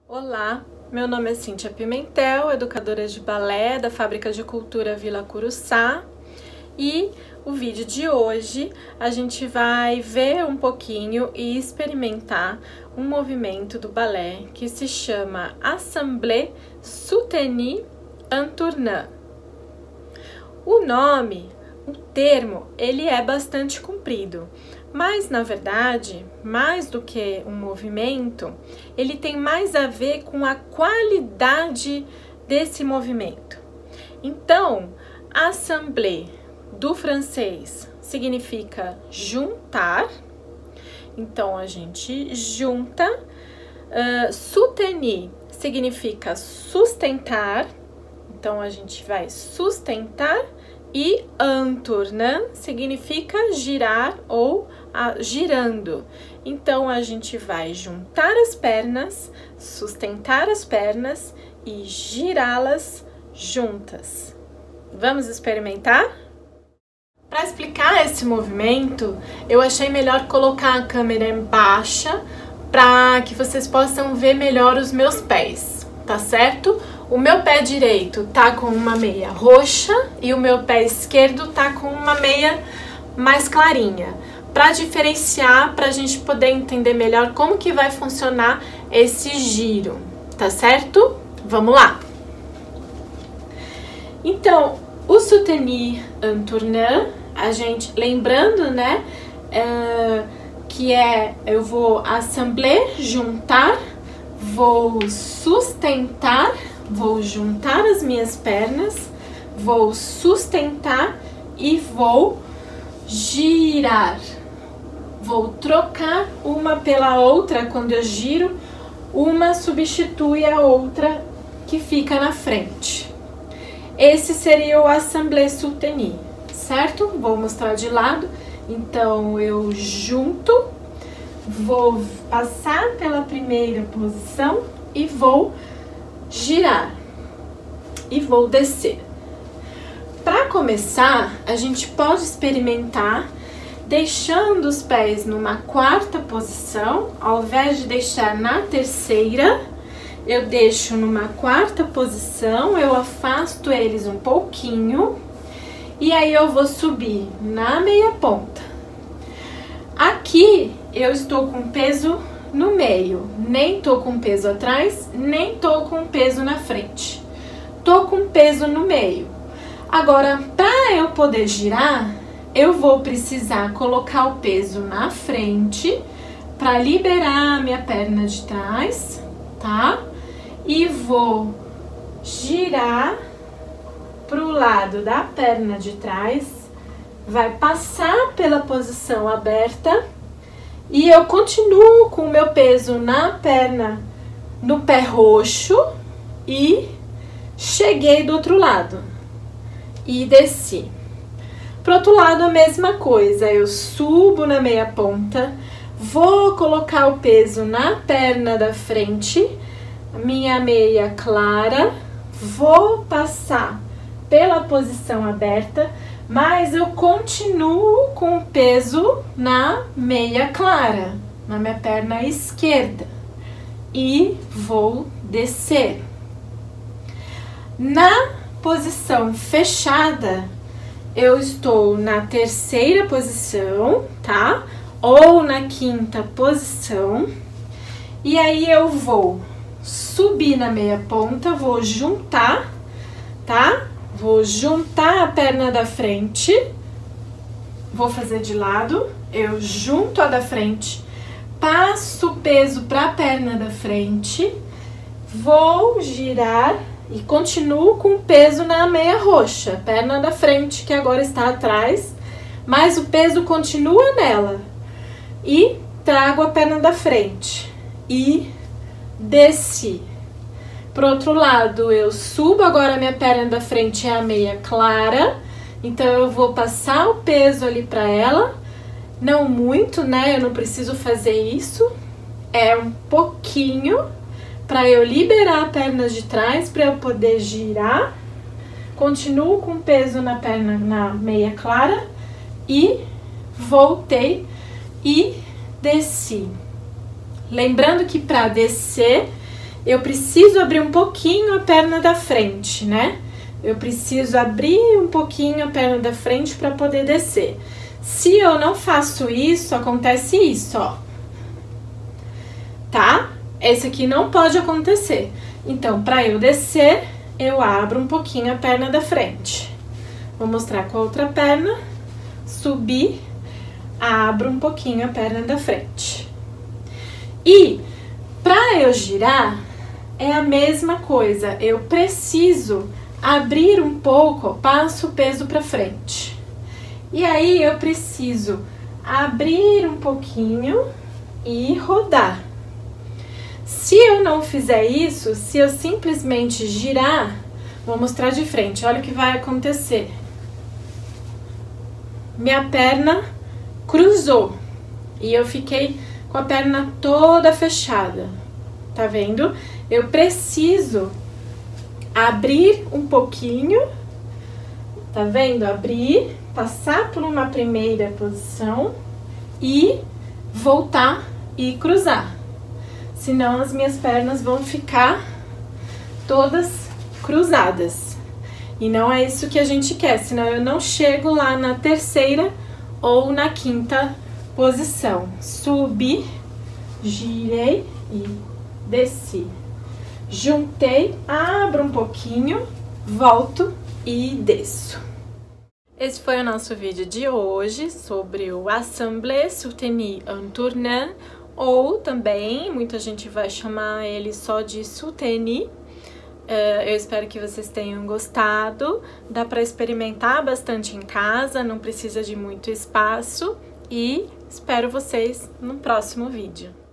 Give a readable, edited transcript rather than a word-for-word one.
Olá, meu nome é Cíntia Pimentel, educadora de balé da Fábrica de Cultura Vila Curuçá, e o vídeo de hoje a gente vai ver um pouquinho e experimentar um movimento do balé que se chama Assemblée Soutenue en Tournant. O nome, o termo, ele é bastante comprido, mas na verdade, mais do que um movimento, ele tem mais a ver com a qualidade desse movimento. Então, assemblée do francês significa juntar, então a gente junta. Soutenir significa sustentar, então a gente vai sustentar. E en tournant significa girar ou girando. Então, a gente vai juntar as pernas, sustentar as pernas e girá-las juntas. Vamos experimentar? Para explicar esse movimento, eu achei melhor colocar a câmera em baixa para que vocês possam ver melhor os meus pés, tá certo? O meu pé direito tá com uma meia roxa e o meu pé esquerdo tá com uma meia mais clarinha. Para diferenciar, para a gente poder entender melhor como que vai funcionar esse giro, tá certo? Vamos lá! Então, o soutenir en tournant, a gente, lembrando, né, que eu vou assembler, juntar, vou sustentar, vou juntar as minhas pernas, vou sustentar e vou girar. Vou trocar uma pela outra quando eu giro, uma substitui a outra que fica na frente. Esse seria o Assemblée Soutenue, certo? Vou mostrar de lado. Então, eu junto, vou passar pela primeira posição e vou girar e vou descer. Para começar, a gente pode experimentar deixando os pés numa quarta posição, ao invés de deixar na terceira, eu deixo numa quarta posição, eu afasto eles um pouquinho e aí eu vou subir na meia ponta. Aqui eu estou com peso no meio, nem tô com peso atrás, nem tô com peso na frente. Tô com peso no meio. Agora, para eu poder girar, eu vou precisar colocar o peso na frente para liberar a minha perna de trás, tá? E vou girar pro lado da perna de trás, vai passar pela posição aberta. E eu continuo com o meu peso na perna, no pé roxo e cheguei do outro lado e desci. Pro outro lado a mesma coisa, eu subo na meia ponta, vou colocar o peso na perna da frente, minha meia clara, vou passar pela posição aberta, mas eu continuo com o peso na meia clara, na minha perna esquerda, e vou descer. Na posição fechada, eu estou na terceira posição, tá? Ou na quinta posição, e aí eu vou subir na meia ponta, vou juntar, tá? Vou juntar a perna da frente, vou fazer de lado, eu junto a da frente, passo o peso para a perna da frente, vou girar e continuo com o peso na meia roxa, perna da frente que agora está atrás, mas o peso continua nela. E trago a perna da frente e desci. Pro outro lado, eu subo, agora a minha perna da frente é a meia clara, então eu vou passar o peso ali para ela, não muito, né? Eu não preciso fazer isso, é um pouquinho para eu liberar a perna de trás, para eu poder girar. Continuo com o peso na perna na meia clara e voltei e desci. Lembrando que para descer eu preciso abrir um pouquinho a perna da frente, né? Eu preciso abrir um pouquinho a perna da frente para poder descer. Se eu não faço isso, acontece isso, ó. Tá? Esse aqui não pode acontecer. Então, para eu descer, eu abro um pouquinho a perna da frente. Vou mostrar com a outra perna. Subir, abro um pouquinho a perna da frente. E para eu girar, é a mesma coisa. Eu preciso abrir um pouco, passo o peso para frente. E aí eu preciso abrir um pouquinho e rodar. Se eu não fizer isso, se eu simplesmente girar, vou mostrar de frente, olha o que vai acontecer. Minha perna cruzou e eu fiquei com a perna toda fechada, tá vendo? Eu preciso abrir um pouquinho, tá vendo? Abrir, passar por uma primeira posição e voltar e cruzar. Senão as minhas pernas vão ficar todas cruzadas. E não é isso que a gente quer, senão eu não chego lá na terceira ou na quinta posição. Subi, girei e desci. Juntei, abro um pouquinho, volto e desço. Esse foi o nosso vídeo de hoje sobre o Assemblée Soutenue en Tournant, ou também, muita gente vai chamar ele só de soutenu. Eu espero que vocês tenham gostado. Dá para experimentar bastante em casa, não precisa de muito espaço. E espero vocês no próximo vídeo.